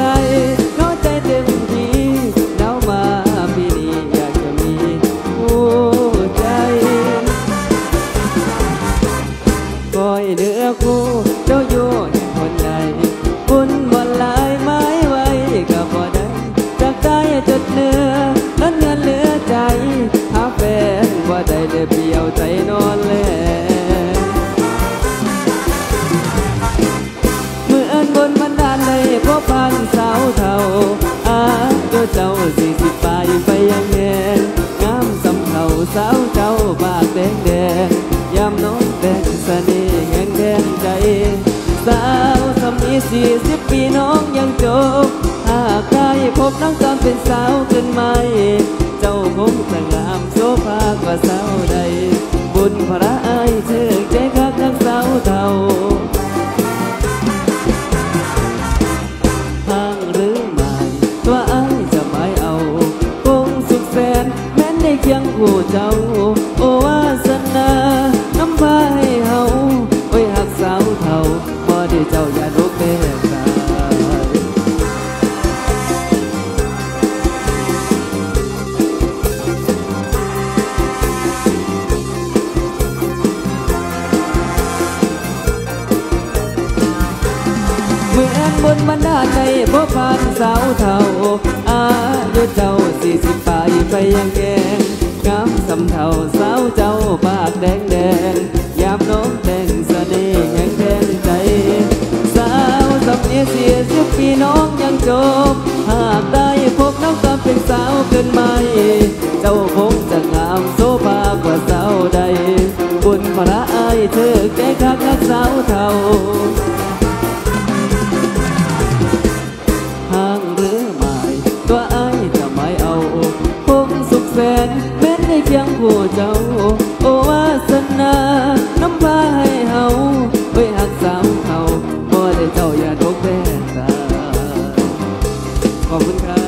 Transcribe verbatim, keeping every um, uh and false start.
เข้าใจเต็มทีแล้วมาปีนี้อยากจะมีหัวใจคอยเนื้อคู่เจ้าอยู่ในคนใดคุณบนลายไม้ไว้ก็บ่ได้จากใจจดเนื้อนั้นเงินเหลือใจหาแฟนว่าได้เลยเปลี่ยวใจนอนแลเมื่ออันบนบันดาลเลยพบพันสาวเท่าอายุเจ้าสี่สิบปลายไปยังแงนงามสำเท่าสาวเจ้าบากแดงแดงยามน้องแดงเสน่ห์แห่งแดงใจสาวสำนีสี่สิบปีน้องยังจบหากได้พบน้องตอนเป็นสาวขึ้นใหม่เจ้าคงจะงามโสภากว่าสาวใดบุญพระอายเธอใจคักนักสาวเท่าทางหรือไม่ตัวอายจะไม่เอาคงสุขแสนแม้นได้เคียงคู่เจ้าโอวาสนาน้ำพาให้เฮาโอ้ยหักสาวเท่าพอได้เจ้าอย่าลุกเตะตาเมื่อบนบรรดาใจพบผ่านสาวเท่าอายุเจ้าสี่สิบปลายไปยังแกงงามสำเท่าสาวเจ้าปากแดงแดงยามน้องแต่งเสน่ห์แห่งแดงใจสาวสำเนียงเสียสิบปีน้องยังจบหากได้พบน้องตอนเป็นสาวขึ้นใหม่เจ้าคงจะงามโสภากว่าสาวใดบุญพระอายเธอแก่คักนักสาวเท่าห่างหรือไม่ตัวอายจะไม่เอาคงสุขแสนแม้นได้เคียงคู่เจ้าโอวาสนาน้ำพาให้เฮาไว้หักสาวเท่าบ่ได้เจ้าอย่าตกแว่นตาขอบคุณครับ